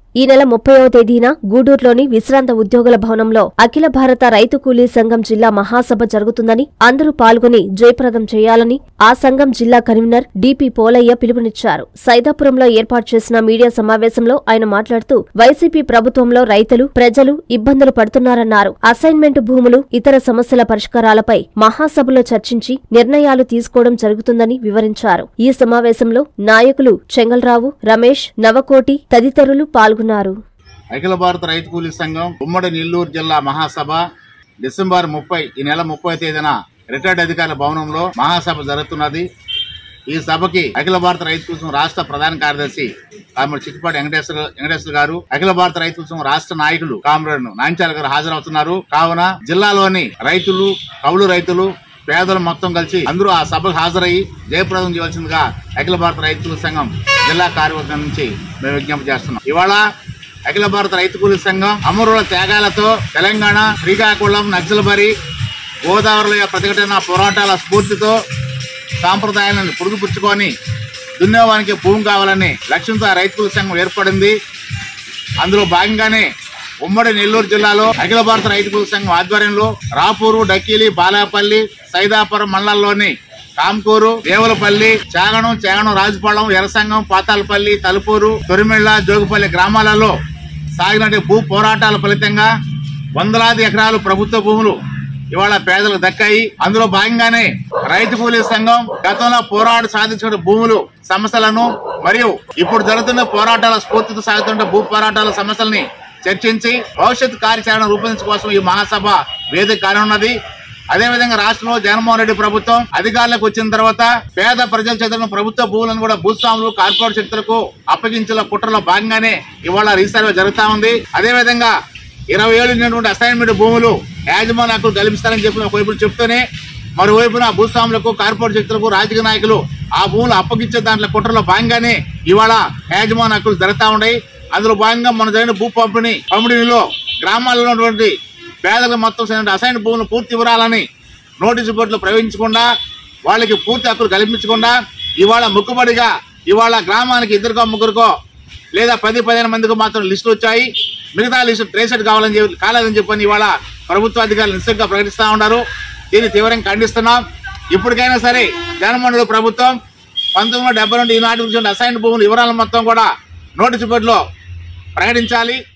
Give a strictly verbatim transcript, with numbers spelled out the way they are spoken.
ఈ నెల ముప్పైవ తేదీన గూడూరులోని విశ్రాంత ఉద్యోగుల భవనంలో అఖిల భారత రైతు కూలీ సంఘం జిల్లా మహాసభ జరుగుతుందని, అందరూ పాల్గొని జయప్రదం చేయాలని ఆ సంఘం జిల్లా కన్వీనర్ డిపి పోలయ్య పిలుపునిచ్చారు. సైదాపురంలో ఏర్పాటు చేసిన మీడియా సమావేశంలో ఆయన మాట్లాడుతూ వైసీపీ ప్రభుత్వంలో రైతులు, ప్రజలు ఇబ్బందులు పడుతున్నారన్నారు. అసైన్మెంట్ భూములు, ఇతర సమస్యల పరిష్కారాలపై మహాసభలో చర్చించి నిర్ణయాలు తీసుకోవడం జరుగుతుందని వివరించారు. ఈ సమావేశంలో నాయకులు చెంగల్రావు, రమేష్, నవకోటి తదితరులు పాల్గొన్నారు. అఖిల భారత రైతు కూలీ సంఘం ఉమ్మడి నెల్లూరు జిల్లా మహాసభ డిసెంబర్ ముప్పై ఈ నెల ముప్పై తేదీన రిటైర్డ్ అధికారుల భవనంలో మహాసభ జరుగుతున్నది. ఈ సభకి అఖిల భారత రైతు కూలీ సంఘం రాష్ట్ర ప్రధాన కార్యదర్శి కామ్రేడ్ చిట్టిపాటి వెంకటేశ్వర వెంకటేశ్వర గారు, అఖిల భారత రైతు కూలీ సంఘం రాష్ట్ర నాయకులు కామ్రేడ్ నాంచాల గారు హాజరవుతున్నారు. కావున జిల్లాలోని రైతులు, కౌలు రైతులు, పేదలు మొత్తం కలిసి అందరూ ఆ సభకు హాజరయ్యి జయప్రదం చేయవలసిందిగా అఖిల భారత రైతు కూలీ సంఘం జిల్లా కార్యవర్గం నుంచి మేము విజ్ఞప్తి చేస్తున్నాం. ఇవాళ అఖిల భారత రైతు కూలీ సంఘం అమరుల త్యాగాలతో తెలంగాణ, శ్రీకాకుళం, నక్సల్బరి, గోదావరిలో ప్రతిఘటన పోరాటాల స్ఫూర్తితో సాంప్రదాయాలను పురుగుపుచ్చుకొని దున్నేవానికి భూమి కావాలని లక్ష్యంతో ఆ రైతు కూలీ సంఘం ఏర్పడింది. అందులో భాగంగానే ఉమ్మడి నెల్లూరు జిల్లాలో అఖిల భారత రైతు కూలీ సంఘం ఆధ్వర్యంలో రాపూరు, డక్కిలి, బాలాపల్లి, సైదాపురం మండలాల్లోని కాంకూరు, దేవులపల్లి, చాగణం, చాగణం, రాజుపాళెం, ఎర్రసంగం, పాతాలపల్లి, తలుపూరు, తొరిమిళ్ల, జోగుపల్లి గ్రామాలలో సాగిన భూ పోరాటాల ఫలితంగా వందలాది ఎకరాలు ప్రభుత్వ భూములు ఇవాళ పేదలకు దక్కాయి. అందులో భాగంగానే రైతు కూలీ సంఘం గతంలో పోరాట సాధించిన భూములు సమస్యలను మరియు ఇప్పుడు జరుగుతున్న పోరాటాల స్ఫూర్తితో సాగుతున్న భూ పోరాటాల సమస్యల్ని చర్చించి భవిష్యత్ కార్యాచరణ రూపొందించడం ఈ మహాసభ వేదిక కానున్నది. అదేవిధంగా రాష్ట్రంలో జగన్మోహన్ రెడ్డి ప్రభుత్వం అధికారులకు వచ్చిన తర్వాత పేద ప్రజల చేతున్న ప్రభుత్వ భూములను కూడా భూస్వాములు, కార్పొరేట్ శక్తులకు అప్పగించిన కుట్రలో భాగంగానే ఇవాళ రీసర్వే జరుగుతా ఉంది. అదేవిధంగా ఇరవై ఏళ్ళు ఉన్నటువంటి అసైన్మెంట్ భూములు యాజమాన్య హక్కులు కల్పిస్తారని చెప్పి ఒకవైపు చెప్తూనే మరోవైపున భూస్వాములకు, కార్పొరేట్ శక్తులకు, రాజకీయ నాయకులు ఆ భూములు అప్పగించే దాంట్లో కుట్రలో భాగంగానే ఇవాళ యాజమాన్య హక్కులు జరుగుతూ ఉన్నాయి. అందులో భాగంగా మన జరిగిన భూ పంపిణీ పంపిణీలో గ్రామాల్లో ఉన్నటువంటి పేదలకు మొత్తం అసైన్ భూములు పూర్తి వివరాలని నోటీసు బోర్డులో ప్రవేశించకుండా వాళ్ళకి పూర్తి హక్కులు కల్పించకుండా ఇవాళ ముక్కుబడిగా ఇవాళ గ్రామానికి ఇద్దరికో ముగ్గురికో లేదా పది పదిహేను మందికి మాత్రం లిస్టులు వచ్చాయి. మిగతా లిస్టు ట్రేసెడ్ కావాలని చెప్పి కాలేదని చెప్పని ఇవాళ ప్రభుత్వ అధికారులు నిశ్చయంగా ప్రకటిస్తూ ఉన్నారు. దీన్ని తీవ్రంగా ఖండిస్తున్నాం. ఇప్పటికైనా సరే జగన్మోహన్ రెడ్డి ప్రభుత్వం పంతొమ్మిది వందల డెబ్బై నుండి ఈనాటి నుంచి అసైన్ భూముల వివరాలను మొత్తం కూడా నోటీసు బోర్డులో ప్రకటించాలి.